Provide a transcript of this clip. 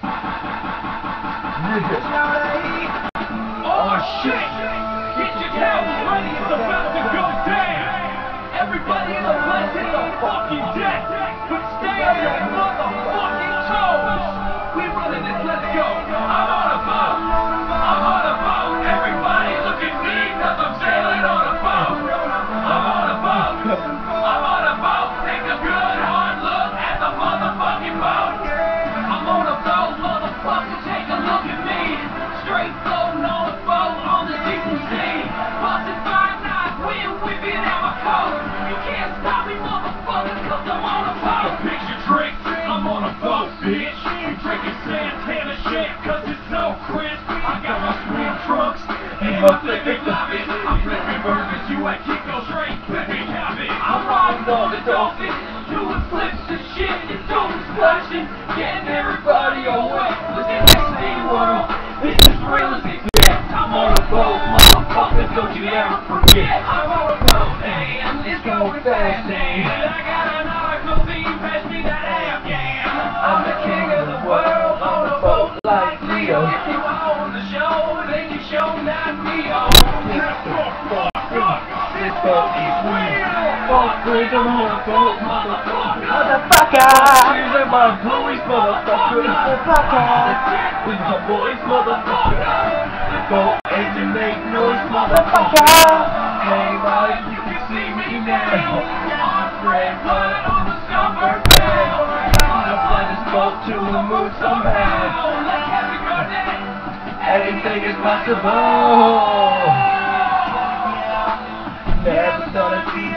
Niggas. Oh shit! Get your towels ready, it's about to go down! Everybody in the place hit the fucking deck! But stay on your motherfucking toes! We running this, let's go! I'm on a boat! I'm on a boat! Everybody look at me, cause I'm sailing on a boat! I'm on a boat! I'm on a boat! Take a good hard look at the motherfucking boat! I'm on a boat, motherfucker, take a look at me! Straight floating on a boat on the deep blue sea! Busting 5 knots, wind whipping out my coat! You can't stop me, motherfucker, cause I'm on a boat! Picture trick, I'm on a boat, bitch! You drinking Santana shit, cause it's so crisp! I got my swim trunks and my flipping lobbies! I'm flipping burgers, you ain't kick no straight flipping habit! I'm riding on the dolphin, doing flips and shit, and doing splashing, getting everybody away! Listen to the world, this is real as it gets! I'm on a boat, motherfuckers, don't you ever forget! I'm on a boat, and it's going fast, and I got an article being pass me that Afghan! I'm the king of the world, on a boat like Leo! If you own the show, then you show not Neo! This boat is real! Fuck, please, I'm on a boat, motherfucker! Here's in my boys, motherfucker! With my boys, motherfucker! The boat engine make noise, motherfucker! Hey, Mike, you can see me now! I'm Fred Blood on the Scumberg bed! I'll fly this boat to the moon somehow! Like Kevin Garnett! Anything is possible! Never thought I'd see